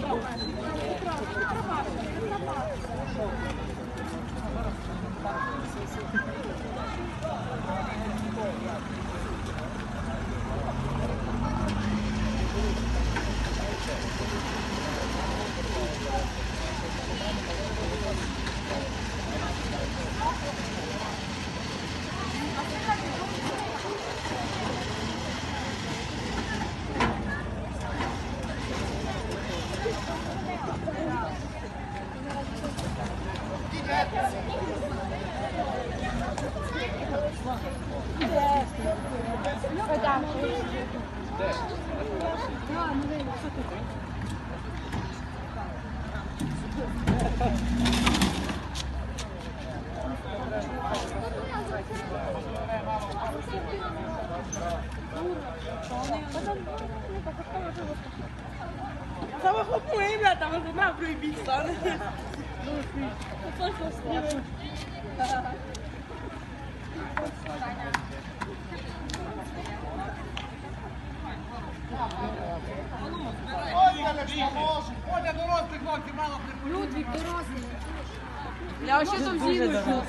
Estava com ele, estava na proibição, né? Ludwig, дорослий. Я ще тут жіночку.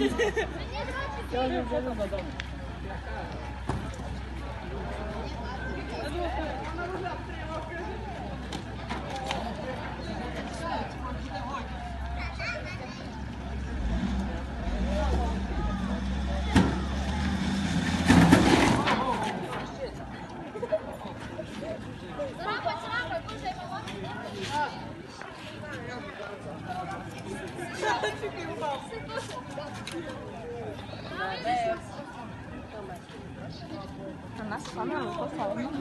У нас саме випадково.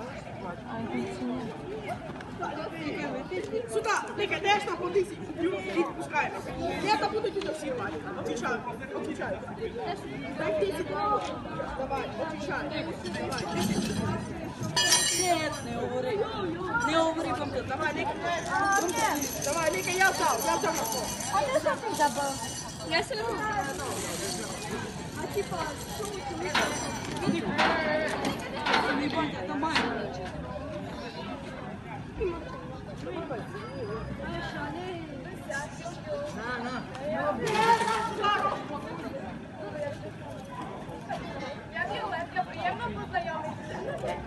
Сюда, нека, десно, ходи си. Відпускай. Я там буду тут всі мати. Отвічаю, отвічаю. Так, ти сюди. Давай, отвічай. Давай. Нет, не говори. Не говори комп'ютер. Давай, нека. Давай, нека, я взяв на фон. А ти що ти забув? Я сьогодні. А типа, що ти? Не бачите, там має. Я приємно познайомитися.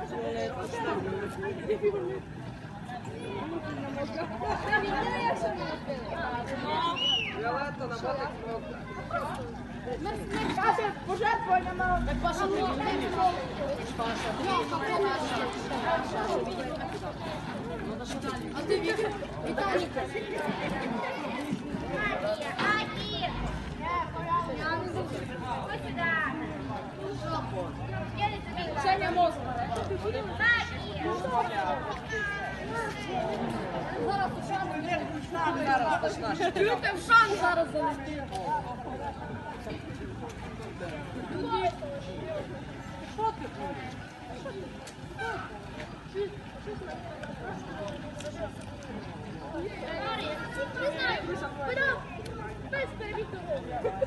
Віолетта, намотик кнопку. Каже, пожертвування мало. Так Паша не відмінив. А ти Віка? Віталік. Женя мозок. Зараз Шан. Чуєте, в Шан зараз залетів. Що ти? Не знаю, без перебітого.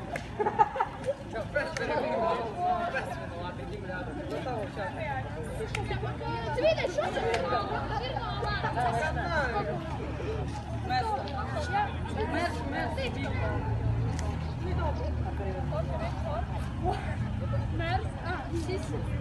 Світа, що це? Мерс? А, здесь.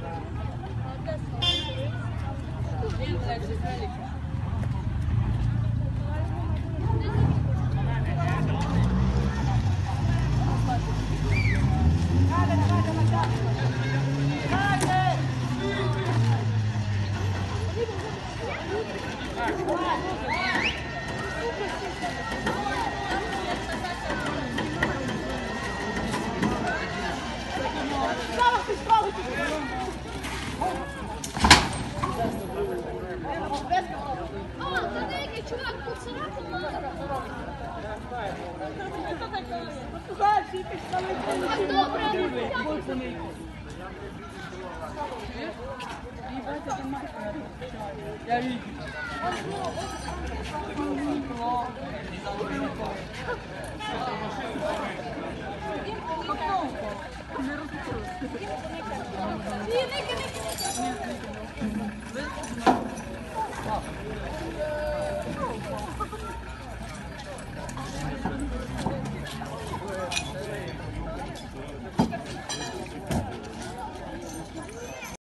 О, це деякий чувак, тут сироку мало. Я вижу. Ні, не